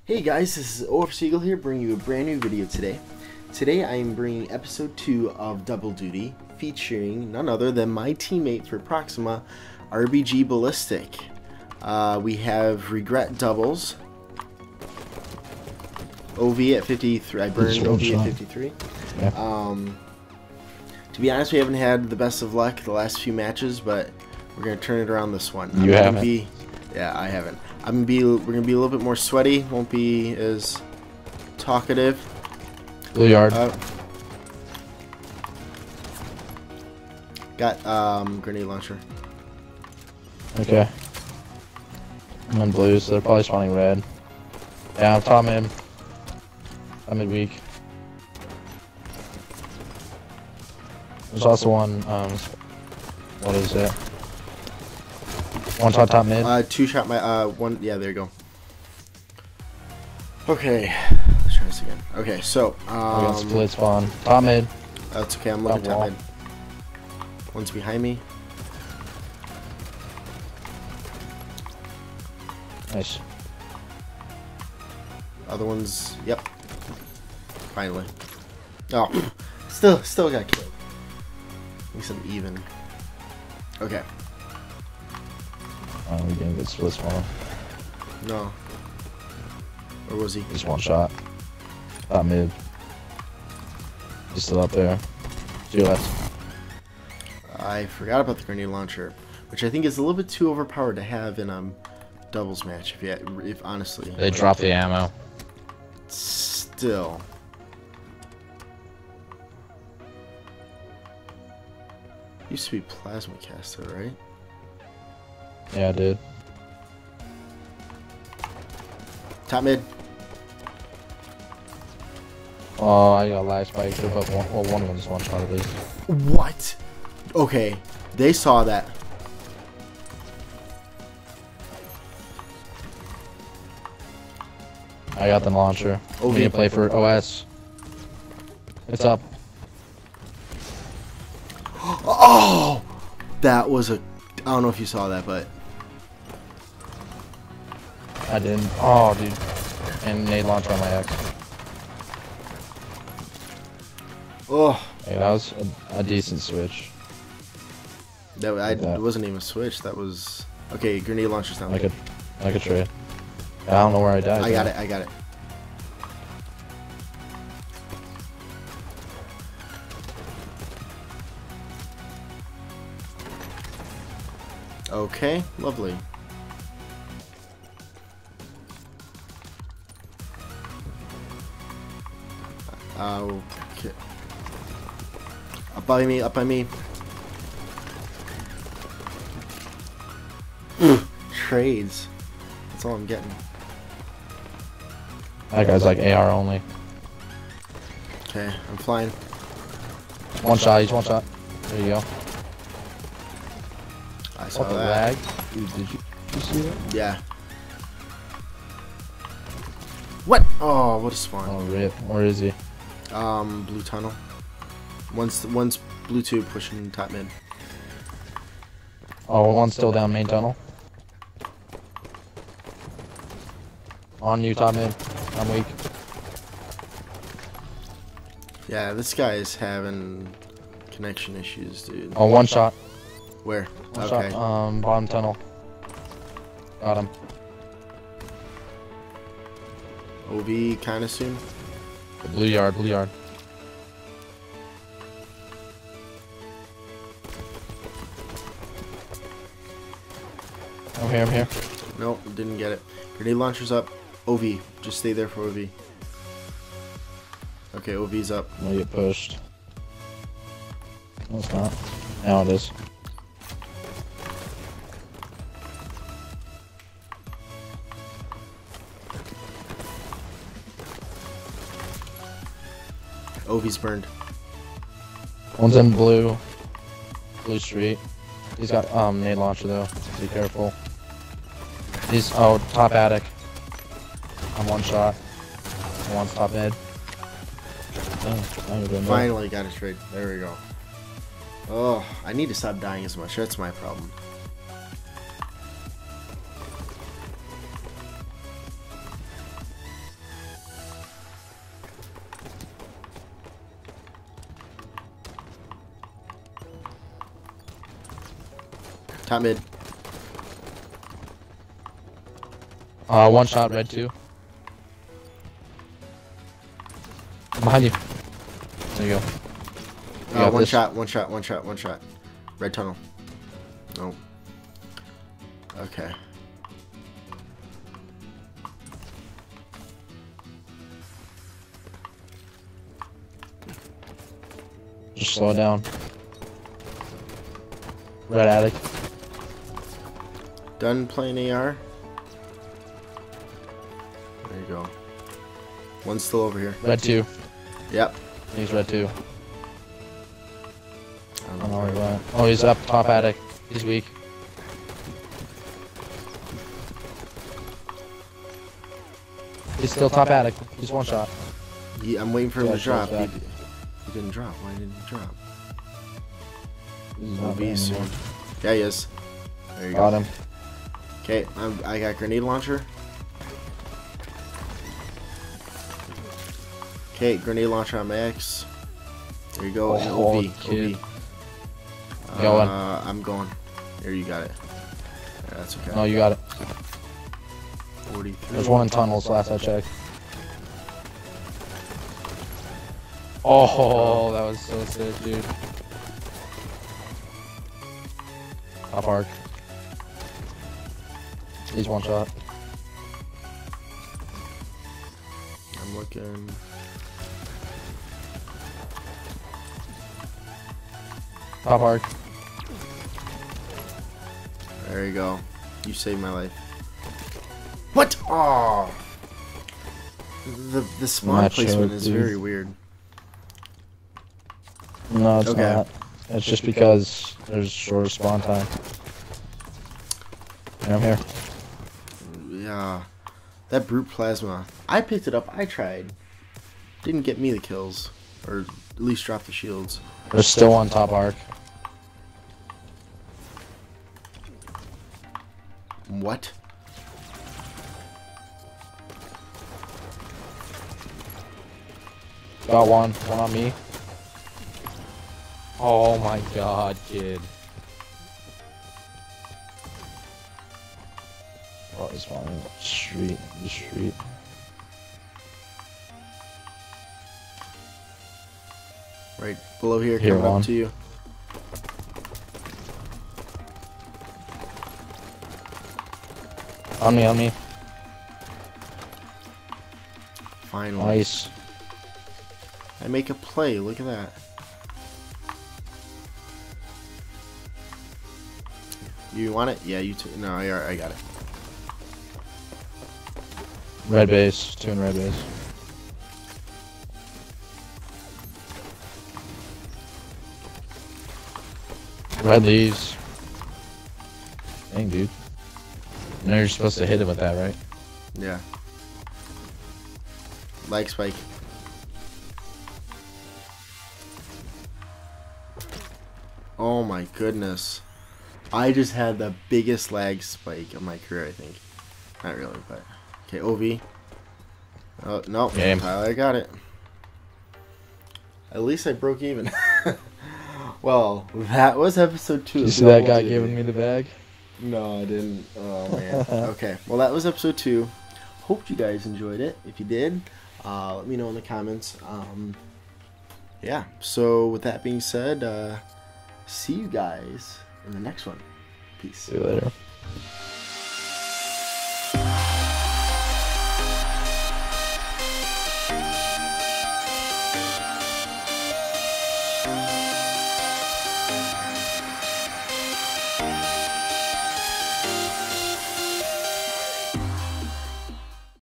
Hey guys, this is OF Seagull here, bringing you a brand new video today. Today I am bringing episode 2 of Double Duty, featuring none other than my teammate for Proxima, RBG Ballistic. We have Regret Doubles, OV at 53, I burned OV at 53. Yeah. To be honest, we haven't had the best of luck the last few matches, but we're going to turn it around this one. You haven't? Yeah, I haven't. We're gonna be a little bit more sweaty. Won't be as talkative. Blue yard. Got grenade launcher. Okay. I'm in blue, so they're probably spawning red. Yeah, I'm top mid. I'm mid weak. There's also one. What is it? One shot top mid. Two shot my one. Yeah, there you go. Okay, let's try this again. Okay, so We got split spawn. Top mid. that's okay. I'm looking Top top mid. One's behind me. Nice. Other one's yep. Finally. Oh, still got killed. At least I'm even. Okay. Oh, we didn't get split spawn. No. Or was he? Just one shot. Top mid. He's still up there. To your left. I forgot about the grenade launcher, which I think is a little bit too overpowered to have in doubles match. If honestly, They dropped the ammo. still. Used to be plasma caster, right? Yeah, dude. Top mid. Oh, I got lag spike. But one of them just one shot at least. What? Okay, they saw that. I got the launcher. OV. We need to play for OS. It's up. Oh, that was a. I don't know if you saw that, but I didn't. Oh, dude. And nade launcher on my X. oh, Hey, that was a decent switch. it wasn't even a switch. That was okay. Grenade launcher's down. Like a trade. I don't know where I died. I got it. I got it. Okay, lovely. Okay. Up by me, up by me. Trades. That's all I'm getting. That guy's like AR only. Okay, I'm flying. One shot. He's one shot. There you go. I saw What the that. lag? Dude, did you see that? Yeah. What? Oh, what a spawn. Oh, rip. Where is he? Blue tunnel. One's blue tube pushing top mid. Oh, one's still down main tunnel. On you, top mid. I'm weak. Yeah, this guy is having connection issues, dude. Oh, one shot. Where? One Okay. shot. Bottom tunnel. Got him. OV kind of soon. Blue yard. Blue yard. I'm here. I'm here. Nope, didn't get it. Grenade launcher's up. OV, just stay there for OV. Okay, OV's up. I'm gonna get pushed. No, it's not. Now it is. OV's burned. One's in blue. Blue street. He's got nade launcher though. Be careful. He's top attic. I'm one shot. One's top mid. Oh, now you're doing that. Finally got a trade. There we go. Oh, I need to stop dying as much. That's my problem. Top mid. One shot, red 2. Behind you. There you go. You got One this. shot, one shot, one shot, one shot. Red tunnel. Nope. Okay. Just slow it down. Red attic. Done playing AR. There you go. One's still over here. Red 2. Yep. He's red 2. I I don't know where he went. Oh, he's up top attic. He's weak. He's still top attic. He's one shot. Yeah, I'm waiting for him Yeah, to drop. close back. He didn't drop. Why didn't he drop? He's He'll not be there soon. anymore. Yeah, he is. There you Got go. him. Okay, I got grenade launcher. Okay, grenade launcher on my X. There you go. and Oh, OV. kid. OV. Going. I'm going. There, you got it. Yeah, that's okay. No, you got it. 43. There's one in tunnels last I checked. Oh, that was so sick, dude. Top arc. He's one shot. I'm looking. Top arc. There you go. You saved my life. What? Oh. The spawn Not placement sure, is dude. very weird. No, it's Okay. not. It's just because there's shorter spawn time. And I'm here. Yeah. That brute plasma. I picked it up. I tried. Didn't get me the kills. Or at least drop the shields. There's still one top arc. What? Got one. One on me. Oh my god, kid. Oh, he's flying street. The street. Right below here, Here, coming one. up to you. On me, on me. Finally. Nice. I make a play. Look at that. You want it? Yeah, you too. No, I got it. Red base. Two in red base. Red leaves. Dang, dude. Now you're supposed to hit him with that, right? Yeah. Lag spike. Oh my goodness. I just had the biggest lag spike of my career, I think. Not really, but. Okay, OV. Oh, no. Game. Tyler got it. At least I broke even. Well, that was episode 2. Did you of see that Double guy Duty. giving me the bag? No, I didn't. Oh, man. Okay. Well, that was episode 2. Hope you guys enjoyed it. If you did, let me know in the comments. Yeah. So, with that being said, see you guys in the next one. Peace. See you later.